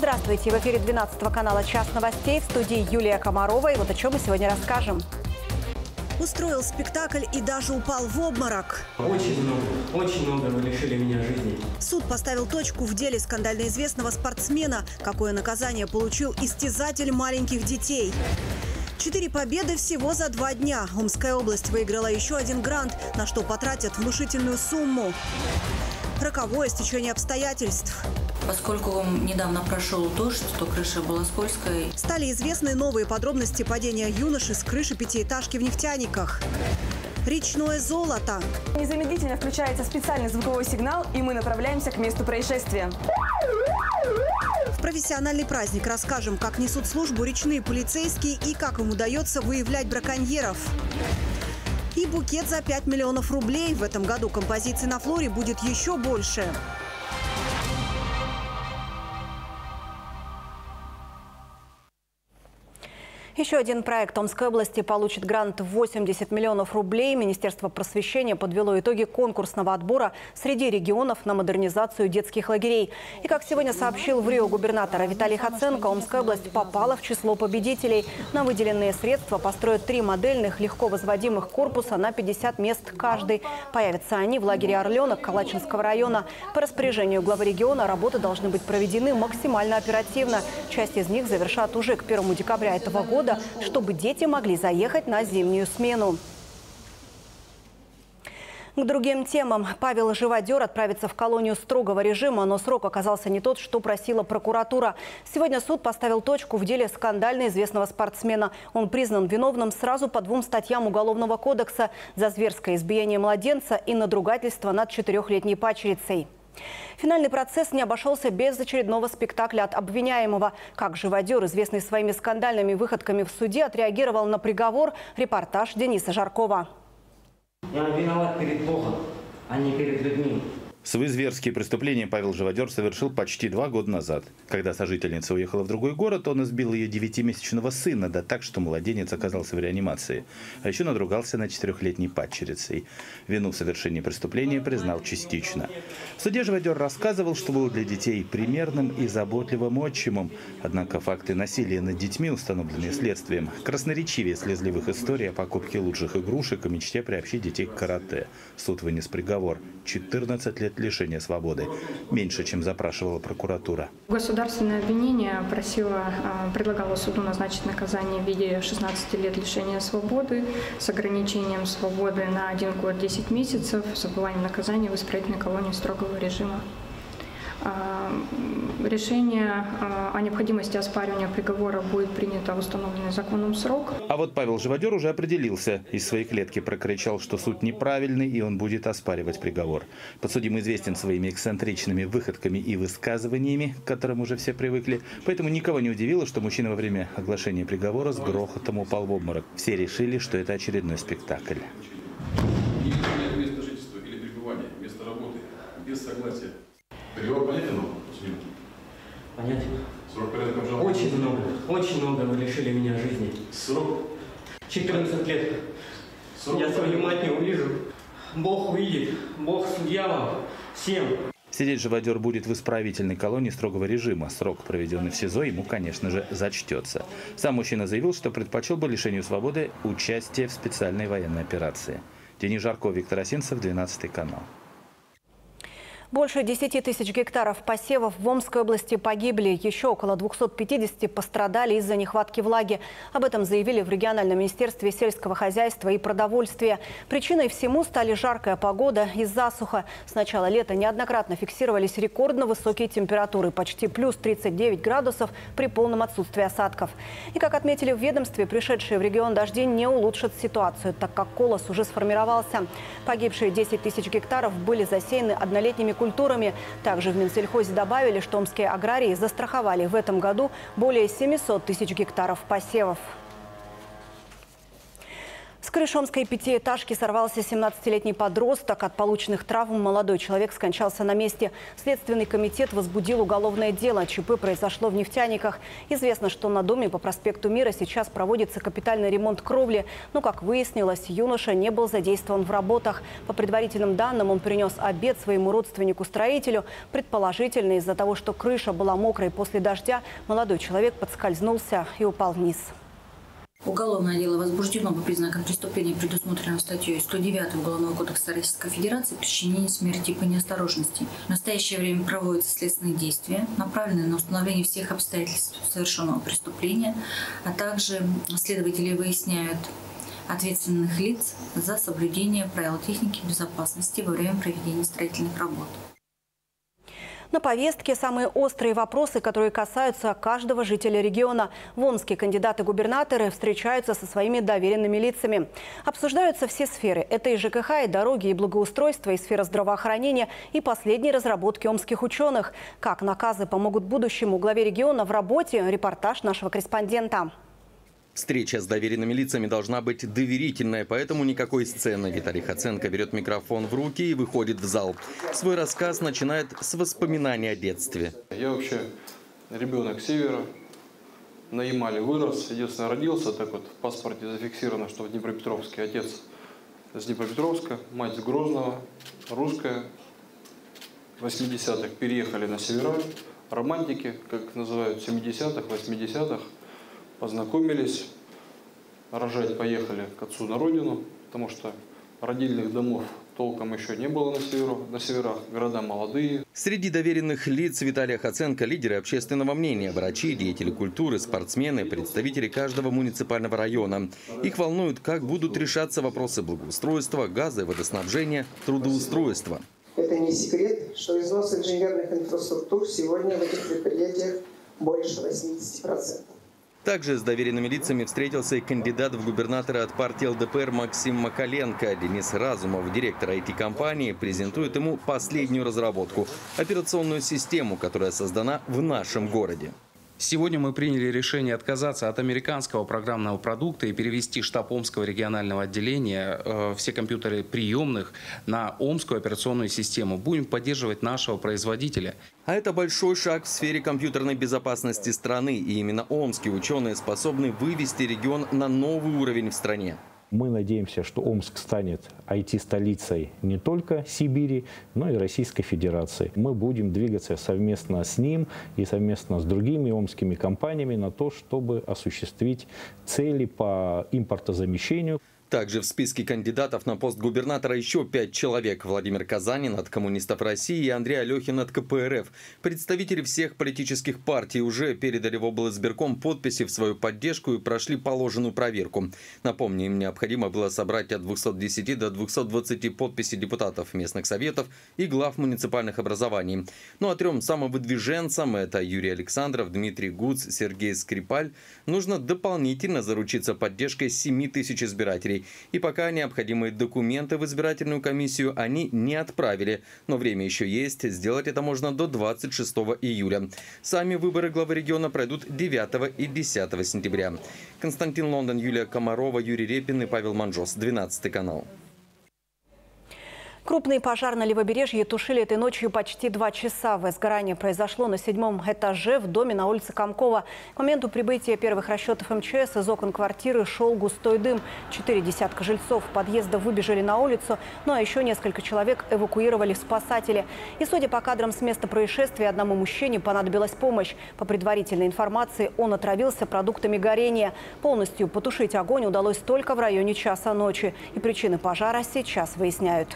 Здравствуйте! В эфире 12 канала «Час новостей», в студии Юлия Комарова. И вот о чем мы сегодня расскажем. Устроил спектакль и даже упал в обморок. Очень много вы лишили меня жизни. Суд поставил точку в деле скандально известного спортсмена. Какое наказание получил истязатель маленьких детей. 4 победы всего за 2 дня. Омская область выиграла еще один грант, на что потратят внушительную сумму. Роковое стечение обстоятельств. Поскольку недавно прошел дождь, то крыша была скользкой. Стали известны новые подробности падения юноши с крыши пятиэтажки в Нефтяниках. Речное золото. Незамедлительно включается специальный звуковой сигнал, и мы направляемся к месту происшествия. В профессиональный праздник расскажем, как несут службу речные полицейские и как им удается выявлять браконьеров. И букет за 5 миллионов рублей. В этом году композиций на флоре будет еще больше. Еще один проект Омской области получит грант в 80 миллионов рублей. Министерство просвещения подвело итоги конкурсного отбора среди регионов на модернизацию детских лагерей. И, как сегодня сообщил в Рио губернатор Виталий Хаценко, Омская область попала в число победителей. На выделенные средства построят 3 модельных легко возводимых корпуса на 50 мест каждый. Появятся они в лагере «Орленок» Калачинского района. По распоряжению главы региона работы должны быть проведены максимально оперативно. Часть из них завершат уже к 1 декабря этого года, чтобы дети могли заехать на зимнюю смену. К другим темам. Павел Живодер отправится в колонию строгого режима, но срок оказался не тот, что просила прокуратура. Сегодня суд поставил точку в деле скандально известного спортсмена. Он признан виновным сразу по 2 статьям Уголовного кодекса за зверское избиение младенца и надругательство над 4-летней падчерицей. Финальный процесс не обошелся без очередного спектакля от обвиняемого. Как Живодер, известный своими скандальными выходками в суде, отреагировал на приговор, репортаж Дениса Жаркова. Я виноват перед Богом, а не перед людьми. Свои зверские преступления Павел Живодер совершил почти 2 года назад. Когда сожительница уехала в другой город, он избил ее 9-месячного сына, да так, что младенец оказался в реанимации. А еще надругался над 4-летней падчерицей. Вину в совершении преступления признал частично. В суде Живодер рассказывал, что был для детей примерным и заботливым отчимом. Однако факты насилия над детьми, установленные следствием, красноречивее слезливых историй о покупке лучших игрушек и мечте приобщить детей к карате. Суд вынес приговор – 14 лет лишения свободы. Меньше, чем запрашивала прокуратура. Государственное обвинение предлагало суду назначить наказание в виде 16 лет лишения свободы с ограничением свободы на 1 год 10 месяцев с отбыванием наказания в исправительной колонии строгого режима. Решение о необходимости оспаривания приговора будет принято в установленный законом срок. А вот Павел Живодер уже определился. Из своей клетки прокричал, что суд неправильный и он будет оспаривать приговор. Подсудимый известен своими эксцентричными выходками и высказываниями, к которым уже все привыкли. Поэтому никого не удивило, что мужчина во время оглашения приговора с грохотом упал в обморок. Все решили, что это очередной спектакль. Место жительства или пребывания, место работы без согласия. Приговор понятен? Понятен. Срок порядка обжалования? Очень много вы лишили меня жизни. Срок? 14 лет. Срок? Я свою мать не увижу. Бог увидит. Бог судья вам. Всем. Сидеть Живодер будет в исправительной колонии строгого режима. Срок, проведенный в СИЗО, ему, конечно же, зачтется. Сам мужчина заявил, что предпочел бы лишению свободы участие в специальной военной операции. Денис Жарков, Виктор Осинцев, 12 канал. Больше 10 тысяч гектаров посевов в Омской области погибли. Еще около 250 пострадали из-за нехватки влаги. Об этом заявили в региональном министерстве сельского хозяйства и продовольствия. Причиной всему стали жаркая погода и засуха. С начала лета неоднократно фиксировались рекордно высокие температуры – почти плюс 39 градусов при полном отсутствии осадков. И, как отметили в ведомстве, пришедшие в регион дожди не улучшат ситуацию, так как колос уже сформировался. Погибшие 10 тысяч гектаров были засеяны однолетними культурами. Также в Минсельхозе добавили, что омские аграрии застраховали в этом году более 700 тысяч гектаров посевов. С крыши омской пятиэтажки сорвался 17-летний подросток. От полученных травм молодой человек скончался на месте. Следственный комитет возбудил уголовное дело. ЧП произошло в Нефтяниках. Известно, что на доме по проспекту Мира сейчас проводится капитальный ремонт кровли. Но, как выяснилось, юноша не был задействован в работах. По предварительным данным, он принес обед своему родственнику-строителю. Предположительно, из-за того, что крыша была мокрой после дождя, молодой человек подскользнулся и упал вниз. Уголовное дело возбуждено по признакам преступления, предусмотренного статьей 109 Уголовного кодекса Российской Федерации «Причинение смерти по неосторожности». В настоящее время проводятся следственные действия, направленные на установление всех обстоятельств совершенного преступления, а также следователи выясняют ответственных лиц за соблюдение правил техники безопасности во время проведения строительных работ. На повестке самые острые вопросы, которые касаются каждого жителя региона. В Омске кандидаты-губернаторы встречаются со своими доверенными лицами. Обсуждаются все сферы. Это и ЖКХ, и дороги, и благоустройство, и сфера здравоохранения, и последние разработки омских ученых. Как наказы помогут будущему главе региона в работе? Репортаж нашего корреспондента. Встреча с доверенными лицами должна быть доверительная, поэтому никакой сцены. Виталий Хоценко берет микрофон в руки и выходит в зал. Свой рассказ начинает с воспоминаний о детстве. Я вообще ребенок севера, на Ямале вырос, единственное родился, так вот в паспорте зафиксировано, что в Днепропетровске. Отец с Днепропетровска, мать с Грозного, русская. В 80-х переехали на севера, романтики, как называют, 70-х, 80-х. Познакомились, рожать поехали к отцу на родину, потому что родильных домов толком еще не было на северах, города молодые. Среди доверенных лиц Виталия Хоценко – лидеры общественного мнения, врачи, деятели культуры, спортсмены, представители каждого муниципального района. Их волнует, как будут решаться вопросы благоустройства, газа и водоснабжения, трудоустройства. Это не секрет, что износ инженерных инфраструктур сегодня в этих предприятиях больше 80%. Также с доверенными лицами встретился и кандидат в губернаторы от партии ЛДПР Максим Макаленко. Денис Разумов, директор IT-компании, презентует ему последнюю разработку – операционную систему, которая создана в нашем городе. Сегодня мы приняли решение отказаться от американского программного продукта и перевести штаб Омского регионального отделения, все компьютеры приемных, на омскую операционную систему. Будем поддерживать нашего производителя. А это большой шаг в сфере компьютерной безопасности страны. И именно омские ученые способны вывести регион на новый уровень в стране. Мы надеемся, что Омск станет IT-столицей не только Сибири, но и Российской Федерации. Мы будем двигаться совместно с ним и совместно с другими омскими компаниями на то, чтобы осуществить цели по импортозамещению. Также в списке кандидатов на пост губернатора еще 5 человек. Владимир Казанин от коммунистов России и Андрей Алехин от КПРФ. Представители всех политических партий уже передали в облсбирком подписи в свою поддержку и прошли положенную проверку. Напомню, им необходимо было собрать от 210 до 220 подписей депутатов местных советов и глав муниципальных образований. Ну а 3 самовыдвиженцам, это Юрий Александров, Дмитрий Гуц, Сергей Скрипаль, нужно дополнительно заручиться поддержкой 7 тысяч избирателей. И пока необходимые документы в избирательную комиссию они не отправили. Но время еще есть. Сделать это можно до 26 июля. Сами выборы главы региона пройдут 9 и 10 сентября. Константин Лондон, Юлия Комарова, Юрий Репин и Павел Манжос. 12 канал. Крупный пожар на Левобережье тушили этой ночью почти 2 часа. Возгорание произошло на 7-м этаже в доме на улице Комкова. К моменту прибытия первых расчетов МЧС из окон квартиры шел густой дым. 4 десятка жильцов подъезда выбежали на улицу, ну а еще несколько человек эвакуировали спасатели. И судя по кадрам с места происшествия, одному мужчине понадобилась помощь. По предварительной информации, он отравился продуктами горения. Полностью потушить огонь удалось только в районе часа ночи. И причины пожара сейчас выясняют.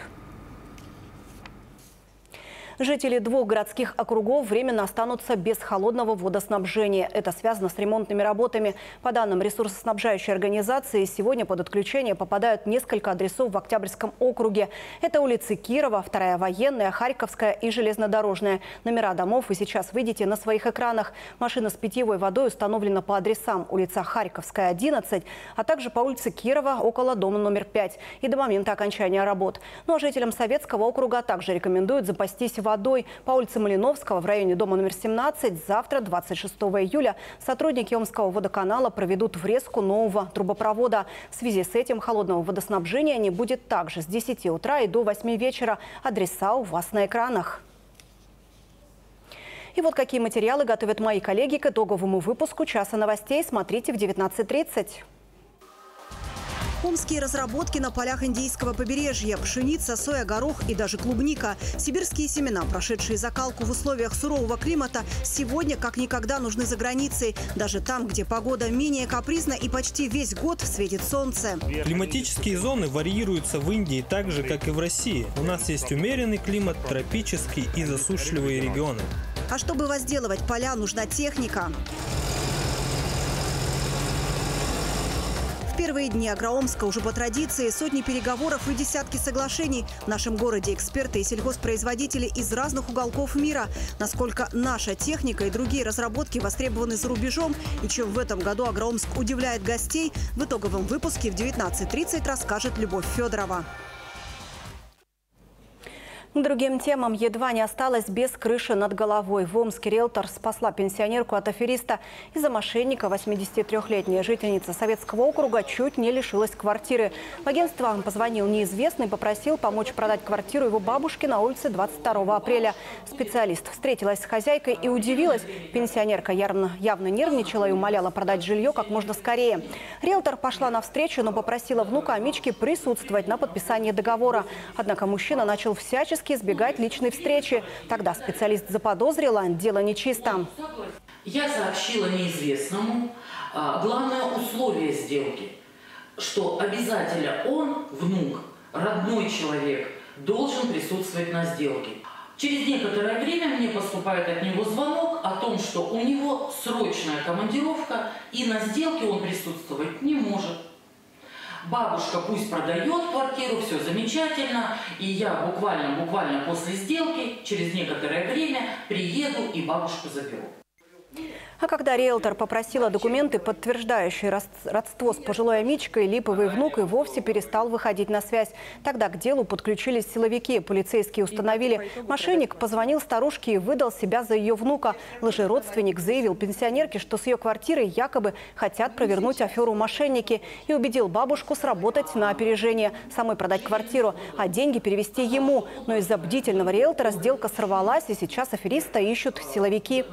Жители 2 городских округов временно останутся без холодного водоснабжения. Это связано с ремонтными работами. По данным ресурсоснабжающей организации, сегодня под отключение попадают несколько адресов в Октябрьском округе. Это улицы Кирова, 2-я Военная, Харьковская и Железнодорожная. Номера домов вы сейчас видите на своих экранах. Машина с питьевой водой установлена по адресам: улица Харьковская, 11, а также по улице Кирова около дома номер 5 и до момента окончания работ. Ну а жителям Советского округа также рекомендуют запастись водой. водой по улице Малиновского в районе дома номер 17 завтра, 26 июля, сотрудники Омского водоканала проведут врезку нового трубопровода. В связи с этим холодного водоснабжения не будет также с 10 утра и до 8 вечера. Адреса у вас на экранах. И вот какие материалы готовят мои коллеги к итоговому выпуску «Часа новостей». Смотрите в 19:30. Омские разработки на полях индийского побережья. Пшеница, соя, горох и даже клубника. Сибирские семена, прошедшие закалку в условиях сурового климата, сегодня как никогда нужны за границей. Даже там, где погода менее капризна и почти весь год светит солнце. Климатические зоны варьируются в Индии так же, как и в России. У нас есть умеренный климат, тропический и засушливые регионы. А чтобы возделывать поля, нужна техника. В первые дни Агроомска уже по традиции сотни переговоров и десятки соглашений. В нашем городе эксперты и сельхозпроизводители из разных уголков мира. Насколько наша техника и другие разработки востребованы за рубежом и чем в этом году Агроомск удивляет гостей, в итоговом выпуске в 19:30 расскажет Любовь Федорова. К другим темам едва не осталась без крыши над головой. В Омске риэлтор спасла пенсионерку от афериста. Из-за мошенника 83-летняя жительница Советского округа чуть не лишилась квартиры. В агентство позвонил неизвестный, попросил помочь продать квартиру его бабушке на улице 22 апреля. Специалист встретилась с хозяйкой и удивилась. Пенсионерка явно нервничала и умоляла продать жилье как можно скорее. Риэлтор пошла навстречу, но попросила внука Амички присутствовать на подписании договора. Однако мужчина начал всячески избегать личной встречи. Тогда специалист заподозрила, дело нечисто. Я сообщила неизвестному главное условие сделки, что обязательно он, внук, родной человек, должен присутствовать на сделке. Через некоторое время мне поступает от него звонок о том, что у него срочная командировка и на сделке он присутствовать не может. Бабушка пусть продает квартиру, все замечательно, и я буквально после сделки, через некоторое время приеду и бабушку заберу. А когда риэлтор попросила документы, подтверждающие родство с пожилой Амичкой, липовый внук и вовсе перестал выходить на связь. Тогда к делу подключились силовики. Полицейские установили, мошенник позвонил старушке и выдал себя за ее внука. Лжеродственник заявил пенсионерке, что с ее квартирой якобы хотят провернуть аферу мошенники, и убедил бабушку сработать на опережение, самой продать квартиру, а деньги перевести ему. Но из-за бдительного риэлтора сделка сорвалась, и сейчас афериста ищут силовики.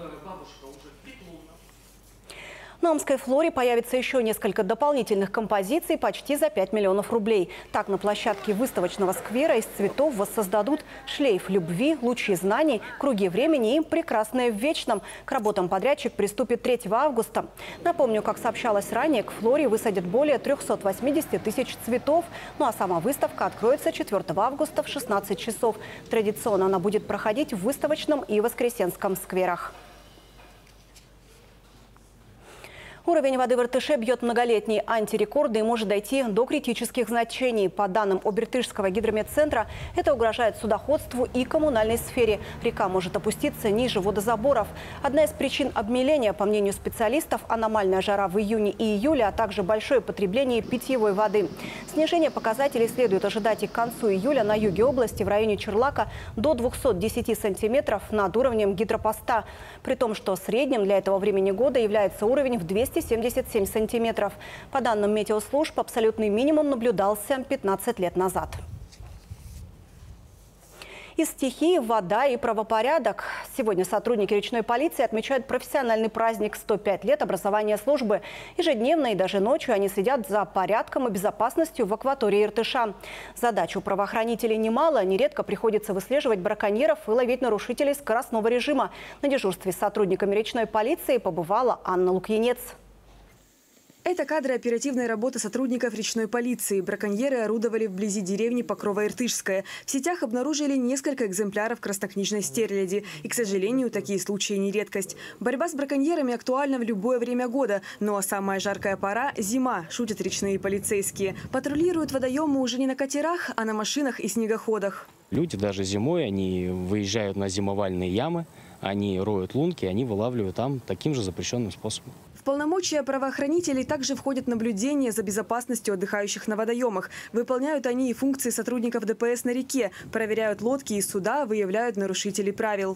На Омской Флоре появится еще несколько дополнительных композиций почти за 5 миллионов рублей. Так, на площадке выставочного сквера из цветов воссоздадут шлейф любви, лучи знаний, круги времени и прекрасное в вечном. К работам подрядчик приступит 3 августа. Напомню, как сообщалось ранее, к Флоре высадят более 380 тысяч цветов. Ну а сама выставка откроется 4 августа в 16 часов. Традиционно она будет проходить в Выставочном и Воскресенском скверах. Уровень воды в Иртыше бьет многолетние антирекорды и может дойти до критических значений. По данным Обертышского гидрометцентра, это угрожает судоходству и коммунальной сфере. Река может опуститься ниже водозаборов. Одна из причин обмеления, по мнению специалистов, аномальная жара в июне и июле, а также большое потребление питьевой воды. Снижение показателей следует ожидать и к концу июля на юге области в районе Черлака до 210 сантиметров над уровнем гидропоста. При том, что средним для этого времени года является уровень в 277 сантиметров. По данным метеослужб, абсолютный минимум наблюдался 15 лет назад. Из стихии вода и правопорядок. Сегодня сотрудники речной полиции отмечают профессиональный праздник 105 лет образования службы. Ежедневно и даже ночью они следят за порядком и безопасностью в акватории Иртыша. Задач у правоохранителей немало. Нередко приходится выслеживать браконьеров и ловить нарушителей скоростного режима. На дежурстве с сотрудниками речной полиции побывала Анна Лукьянец. Это кадры оперативной работы сотрудников речной полиции. Браконьеры орудовали вблизи деревни Покрово-Иртышская. В сетях обнаружили несколько экземпляров краснокнижной стерляди. И, к сожалению, такие случаи не редкость. Борьба с браконьерами актуальна в любое время года. Ну а самая жаркая пора – зима, шутят речные полицейские. Патрулируют водоемы уже не на катерах, а на машинах и снегоходах. Люди даже зимой они выезжают на зимовальные ямы, они роют лунки, они вылавливают там таким же запрещенным способом. В полномочия правоохранителей также входит наблюдение за безопасностью отдыхающих на водоемах. Выполняют они и функции сотрудников ДПС на реке, проверяют лодки и суда, выявляют нарушителей правил.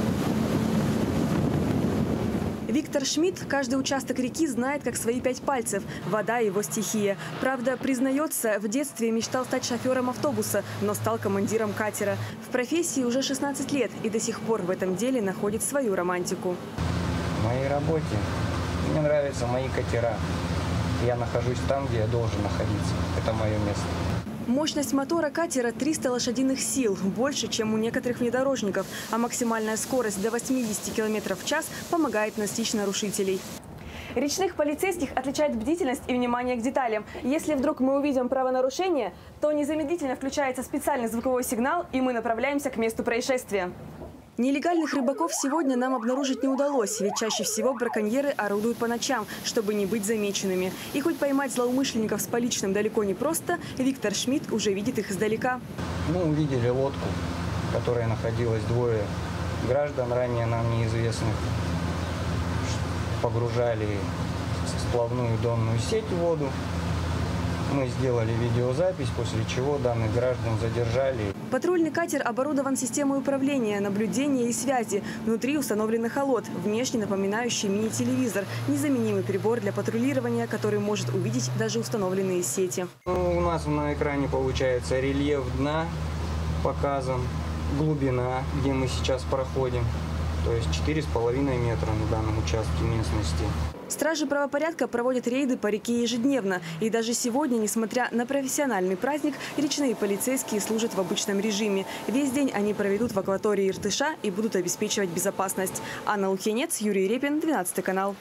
Виктор Шмидт каждый участок реки знает как свои 5 пальцев. Вода – его стихия. Правда, признается, в детстве мечтал стать шофером автобуса, но стал командиром катера. В профессии уже 16 лет и до сих пор в этом деле находит свою романтику. В моей работе мне нравятся мои катера. Я нахожусь там, где я должен находиться. Это мое место. Мощность мотора катера 300 лошадиных сил, больше, чем у некоторых внедорожников, а максимальная скорость до 80 км в час помогает настичь нарушителей. Речных полицейских отличает бдительность и внимание к деталям. Если вдруг мы увидим правонарушение, то незамедлительно включается специальный звуковой сигнал, и мы направляемся к месту происшествия. Нелегальных рыбаков сегодня нам обнаружить не удалось, ведь чаще всего браконьеры орудуют по ночам, чтобы не быть замеченными. И хоть поймать злоумышленников с поличным далеко не просто, Виктор Шмидт уже видит их издалека. Мы увидели лодку, в которой находилось 2 граждан, ранее нам неизвестных. Погружали сплавную донную сеть в воду. Мы сделали видеозапись, после чего данных граждан задержали. Патрульный катер оборудован системой управления, наблюдения и связи. Внутри установлен эхолот, внешне напоминающий мини-телевизор. Незаменимый прибор для патрулирования, который может увидеть даже установленные сети. У нас на экране получается рельеф дна показан, глубина, где мы сейчас проходим. То есть 4,5 метра на данном участке местности. Стражи правопорядка проводят рейды по реке ежедневно. И даже сегодня, несмотря на профессиональный праздник, речные полицейские служат в обычном режиме. Весь день они проведут в акватории Иртыша и будут обеспечивать безопасность. Анна Лукьянец, Юрий Репин, 12 канал.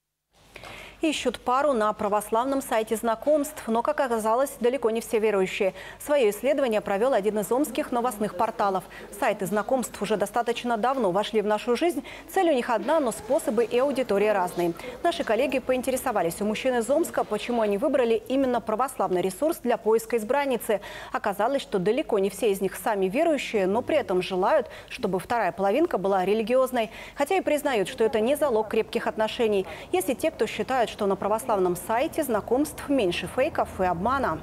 Ищут пару на православном сайте знакомств, но, как оказалось, далеко не все верующие. Свое исследование провел один из омских новостных порталов. Сайты знакомств уже достаточно давно вошли в нашу жизнь. Цель у них одна, но способы и аудитория разные. Наши коллеги поинтересовались у мужчин из Омска, почему они выбрали именно православный ресурс для поиска избранницы. Оказалось, что далеко не все из них сами верующие, но при этом желают, чтобы вторая половинка была религиозной. Хотя и признают, что это не залог крепких отношений. Если те, кто считает, что на православном сайте знакомств меньше фейков и обмана.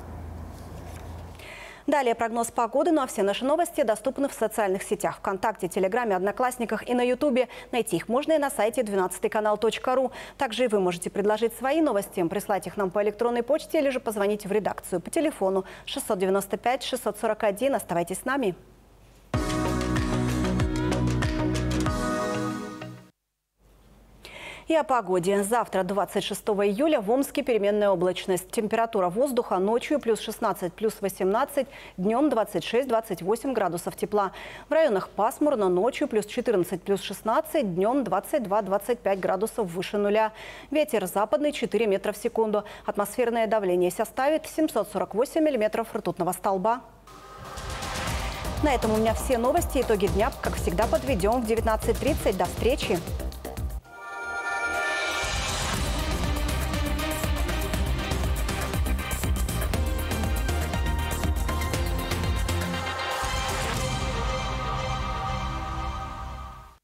Далее прогноз погоды, ну а все наши новости доступны в социальных сетях: ВКонтакте, Телеграме, Одноклассниках и на Ютубе. Найти их можно и на сайте 12kanal.ru. Также и вы можете предложить свои новости, прислать их нам по электронной почте или же позвонить в редакцию по телефону 695 641. Оставайтесь с нами. И о погоде. Завтра, 26 июля, в Омске переменная облачность. Температура воздуха ночью плюс 16, плюс 18, днем 26-28 градусов тепла. В районах пасмурно, ночью плюс 14, плюс 16, днем 22-25 градусов выше нуля. Ветер западный 4 метра в секунду. Атмосферное давление составит 748 миллиметров ртутного столба. На этом у меня все новости. Итоги дня, как всегда, подведем в 19:30. До встречи!